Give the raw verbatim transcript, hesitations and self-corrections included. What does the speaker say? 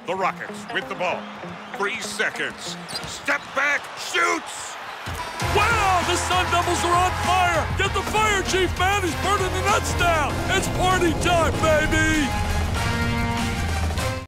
The Rockets with the ball. Three seconds. Step back, shoots! Wow, the Sun Devils are on fire! Get the fire chief, man! He's burning the nuts down! It's party time, baby!